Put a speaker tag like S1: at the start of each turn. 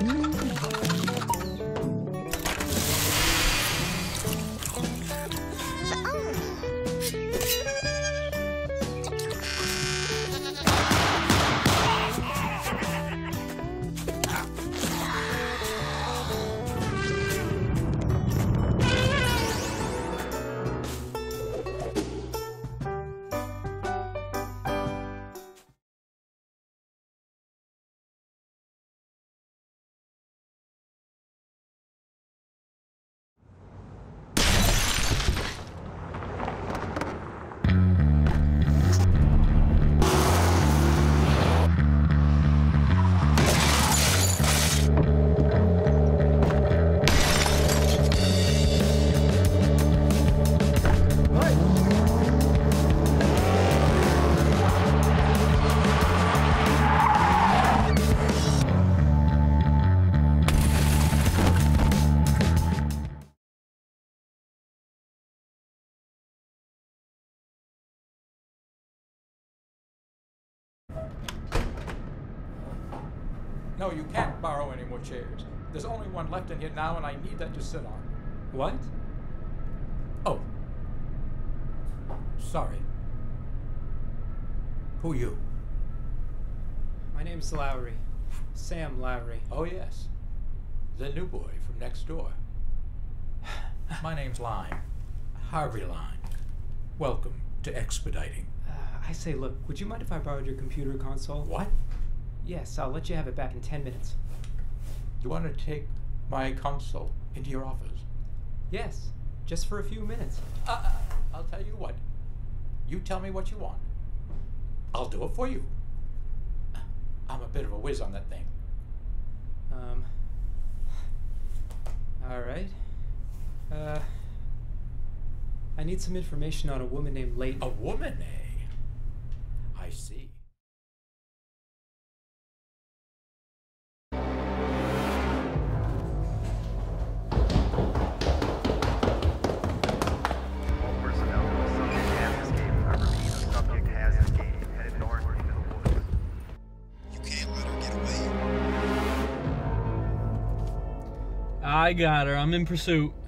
S1: No, you can't borrow any more chairs. There's only one left in here now, and I need that to sit on.
S2: What?
S1: Oh. Sorry. Who are you?
S2: My name's Lowry. Sam Lowry.
S1: Oh, yes. The new boy from next door. My name's Line. Harvey Line. Welcome to Expediting.
S2: I say, look, would you mind if I borrowed your computer console?
S1: What?
S2: Yes, I'll let you have it back in 10 minutes.
S1: You want to take my console into your office?
S2: Yes, just for a few minutes.
S1: I'll tell you what. You tell me what you want. I'll do it for you. I'm a bit of a whiz on that thing.
S2: All right. I need some information on a woman named Layton.
S1: A woman, eh? I see.
S3: I got her. I'm in pursuit.